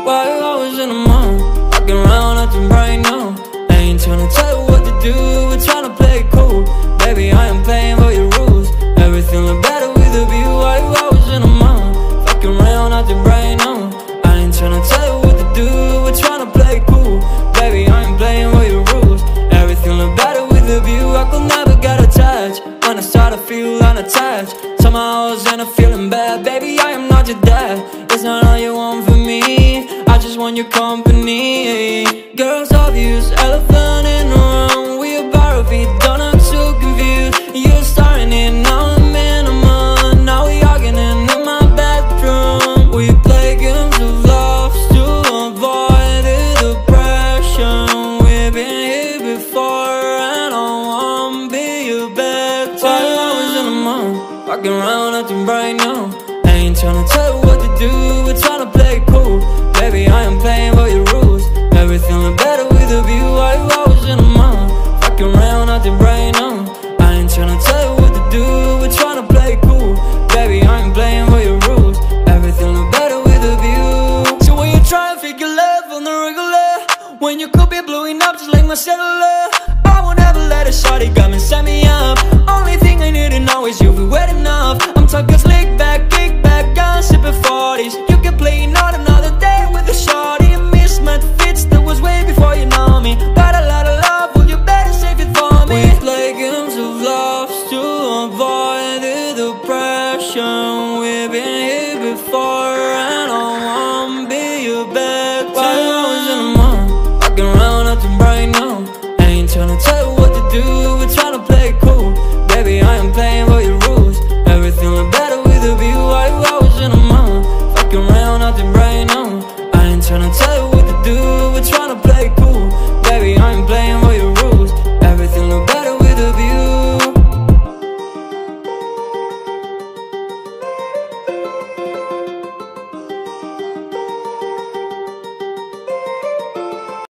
Why you always in the mood? Walking around acting right now. I ain't tryna tell you what to do, we're tryna play it cool. Baby, I am playing by your rules. Everything look better with a view. Why you always in the mood? Fucking around acting right now. I ain't tryna tell you what to do, we're tryna play it cool. Baby, I ain't playing by your rules. Everything look better with a view. I could never get attached. When I start to feel unattached, somehow I was in a feeling bad. Baby, I am not your dad. It's not all you want from me, I just want your company. Girls obvious, elephant in the room. We about to be done, I'm so confused. You're starting it, now I'm in a mood. Now we arguing in my bedroom. We play games of love to avoid the depression. We've been here before and I won't be your bed. Why you always in the mood? Walking around acting right now. I ain't tryna tell you what to do, we're tryna play it cool. Baby, I am playing by your rules. Everything look better with a view. Why you always in the mood? Fucking around acting right now. I ain't tryna tell you what to do, we're tryna play it cool. Baby, I ain't playing by your rules. Everything look better with a view. So when you try and fake your love on the regular, when you could be blowing up just like my cellular, I won't ever let a shawty come and set me up. Only thing I need to know is you'll be wet enough. I'm talking slick back, kick back, gun sipping 40s. You can play another day with a shawty. A mismatch fits that was way before you know me. Got a lot of love, well you better save it for me. We play games of love to avoid the depression. We've been here before